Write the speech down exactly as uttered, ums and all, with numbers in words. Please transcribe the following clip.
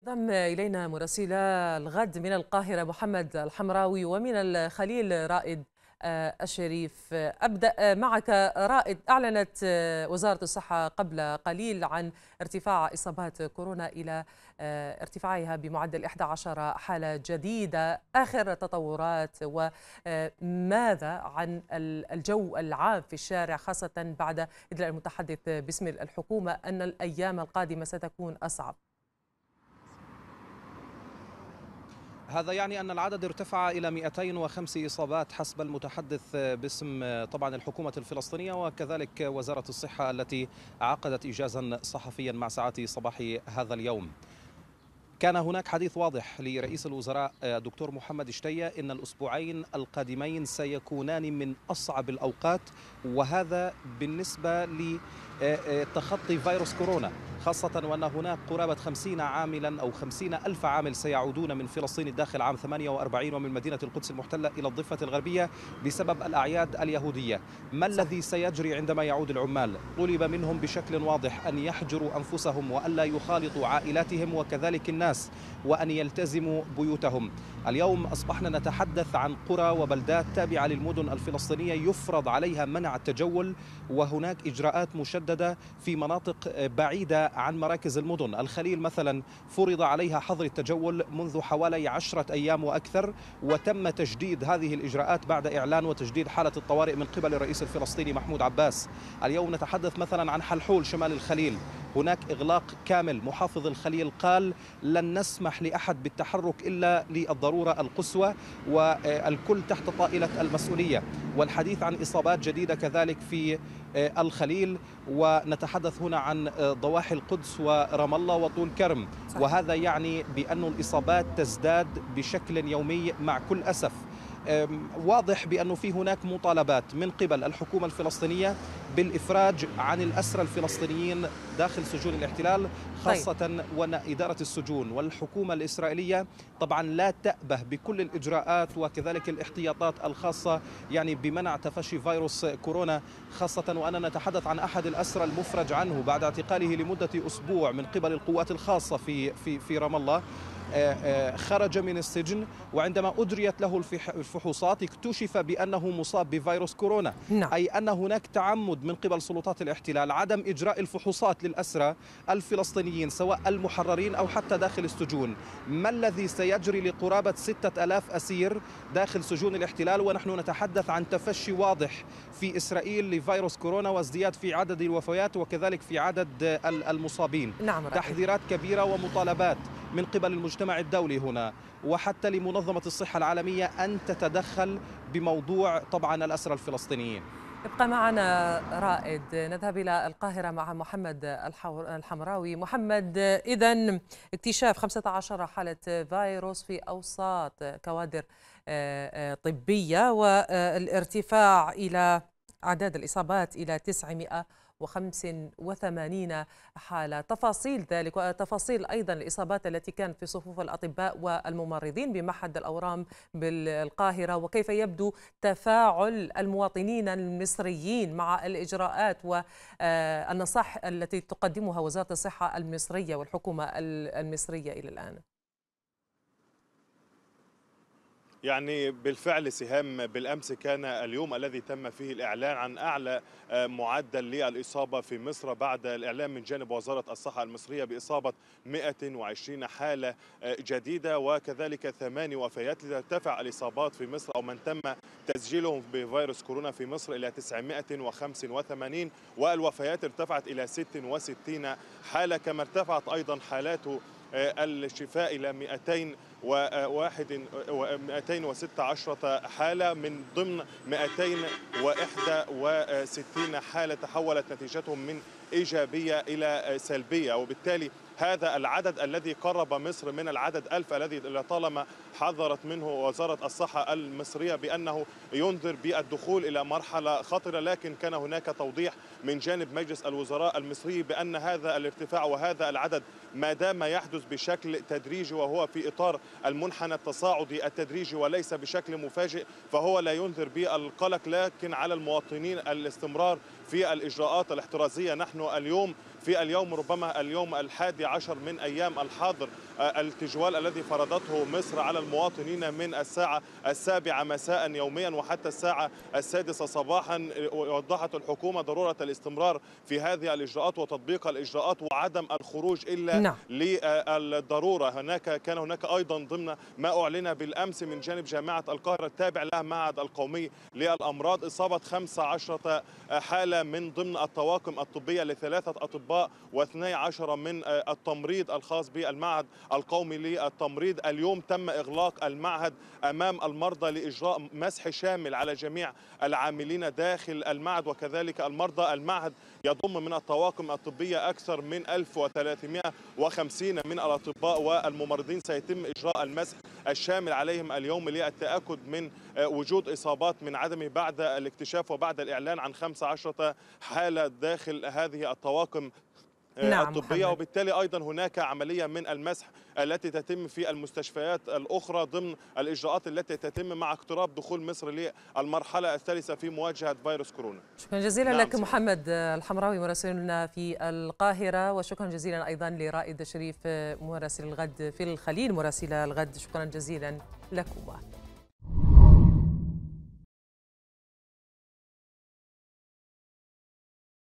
انضم إلينا مراسلا الغد من القاهرة محمد الحمراوي، ومن الخليل رائد آه، الشريف. أبدأ آه، معك رائد. أعلنت آه، وزارة الصحة قبل قليل عن ارتفاع إصابات كورونا إلى آه، ارتفاعها بمعدل إحدى عشرة حالة جديدة. آخر التطورات، وماذا عن الجو العام في الشارع، خاصة بعد إدلاء المتحدث باسم الحكومة أن الأيام القادمة ستكون أصعب؟ هذا يعني أن العدد ارتفع إلى مئتين وخمس إصابات حسب المتحدث باسم طبعا الحكومة الفلسطينية، وكذلك وزارة الصحة التي عقدت إيجازا صحفيا مع ساعات صباح هذا اليوم. كان هناك حديث واضح لرئيس الوزراء دكتور محمد شتية إن الأسبوعين القادمين سيكونان من أصعب الأوقات، وهذا بالنسبة لتخطي فيروس كورونا، خاصة وأن هناك قرابة خمسين عاملا أو خمسين ألف عامل سيعودون من فلسطين داخل عام ثمانية وأربعين ومن مدينة القدس المحتلة إلى الضفة الغربية بسبب الأعياد اليهودية. ما الذي سيجري عندما يعود العمال؟ طلب منهم بشكل واضح أن يحجروا أنفسهم وألا يخالطوا عائلاتهم وكذلك الناس، وأن يلتزموا بيوتهم. اليوم أصبحنا نتحدث عن قرى وبلدات تابعة للمدن الفلسطينية يفرض عليها منع التجول، وهناك إجراءات مشددة في مناطق بعيدة عن مراكز المدن. الخليل مثلا فرض عليها حظر التجول منذ حوالي عشرة أيام وأكثر، وتم تجديد هذه الإجراءات بعد إعلان وتجديد حالة الطوارئ من قبل الرئيس الفلسطيني محمود عباس. اليوم نتحدث مثلا عن حلحول شمال الخليل، هناك إغلاق كامل. محافظ الخليل قال لن نسمح لأحد بالتحرك إلا للضرورة القصوى، والكل تحت طائلة المسؤولية. والحديث عن إصابات جديدة كذلك في الخليل، ونتحدث هنا عن ضواحي القدس ورام الله وطول كرم، وهذا يعني بأن الإصابات تزداد بشكل يومي مع كل أسف. واضح بأنه في هناك مطالبات من قبل الحكومة الفلسطينية بالإفراج عن الأسرى الفلسطينيين داخل سجون الاحتلال، خاصة طيب. وأن إدارة السجون والحكومة الإسرائيلية طبعا لا تأبه بكل الإجراءات وكذلك الاحتياطات الخاصة يعني بمنع تفشي فيروس كورونا، خاصة وأننا نتحدث عن أحد الأسرى المفرج عنه بعد اعتقاله لمدة أسبوع من قبل القوات الخاصة في في في رام الله. خرج من السجن، وعندما أجريت له الفحوصات اكتشف بأنه مصاب بفيروس كورونا. نعم. أي أن هناك تعمد من قبل سلطات الاحتلال عدم إجراء الفحوصات للأسرى الفلسطينيين سواء المحررين أو حتى داخل السجون. ما الذي سيجري لقرابة ستة ألاف أسير داخل سجون الاحتلال ونحن نتحدث عن تفشي واضح في إسرائيل لفيروس كورونا وازدياد في عدد الوفيات وكذلك في عدد المصابين؟ نعم. تحذيرات كبيرة ومطالبات من قبل المجتمع الدولي هنا وحتى لمنظمة الصحة العالمية أن تتدخل بموضوع طبعا الأسرى الفلسطينيين. ابقى معنا رائد. نذهب إلى القاهرة مع محمد الحمراوي. محمد، إذن اكتشاف خمسة عشر حالة فيروس في أوساط كوادر طبية، والارتفاع إلى أعداد الإصابات إلى تسعمئة وخمسة وثمانين حالة. تفاصيل ذلك وتفاصيل أيضا الإصابات التي كانت في صفوف الأطباء والممرضين بمعهد الأورام بالقاهرة، وكيف يبدو تفاعل المواطنين المصريين مع الإجراءات والنصائح التي تقدمها وزارة الصحة المصرية والحكومة المصرية إلى الآن. يعني بالفعل سهام، بالأمس كان اليوم الذي تم فيه الإعلان عن أعلى معدل للإصابة في مصر بعد الإعلان من جانب وزارة الصحة المصرية بإصابة مئة وعشرين حالة جديدة وكذلك ثماني وفيات، لترتفع الإصابات في مصر أو من تم تسجيلهم بفيروس كورونا في مصر إلى تسعمئة وخمسة وثمانين، والوفيات ارتفعت إلى ستة وستين حالة، كما ارتفعت أيضا حالات الشفاء إلى مئتين وواحد ومئتين وستة عشر حالة، من ضمن مئتين وواحد وستين حالة تحولت نتيجتهم من إيجابية إلى سلبية. وبالتالي هذا العدد الذي قرب مصر من العدد ألف الذي لطالما حذرت منه وزارة الصحة المصرية بأنه ينذر بالدخول إلى مرحلة خطرة، لكن كان هناك توضيح من جانب مجلس الوزراء المصري بأن هذا الارتفاع وهذا العدد ما دام يحدث بشكل تدريجي وهو في إطار المنحنى التصاعدي التدريجي وليس بشكل مفاجئ، فهو لا ينذر بالقلق، لكن على المواطنين الاستمرار في الإجراءات الاحترازية. نحن اليوم في اليوم ربما اليوم الحادي عشر من أيام الحظر التجوال الذي فرضته مصر على المواطنين من الساعة السابعة مساء يوميا وحتى الساعة السادسة صباحا. وضحت الحكومة ضرورة الاستمرار في هذه الإجراءات وتطبيق الإجراءات وعدم الخروج إلا نعم. للضرورة. هناك كان هناك أيضا ضمن ما أعلن بالأمس من جانب جامعة القاهرة التابع لها المعهد القومي للأمراض إصابة خمسة عشر حالة من ضمن الطواقم الطبية لثلاثة أطباء واثني عشر من التمريض الخاص بالمعهد القومي للتمريض. اليوم تم إغلاق المعهد أمام المرضى لإجراء مسح شامل على جميع العاملين داخل المعهد وكذلك المرضى. المعهد يضم من الطواقم الطبية أكثر من ألف وثلاثمائة وخمسين من الأطباء والممرضين. سيتم إجراء المسح الشامل عليهم اليوم للتأكد من وجود إصابات من عدمه بعد الاكتشاف وبعد الإعلان عن خمسة عشر حالة داخل هذه الطواقم نعم الطبية. محمد. وبالتالي أيضا هناك عملية من المسح التي تتم في المستشفيات الأخرى ضمن الإجراءات التي تتم مع اقتراب دخول مصر للمرحلة الثالثة في مواجهة فيروس كورونا. شكرا جزيلا نعم لك محمد الحمراوي مراسلنا في القاهرة، وشكرا جزيلا أيضا لرائد شريف مراسل الغد في الخليل مراسل الغد. شكرا جزيلا لكم.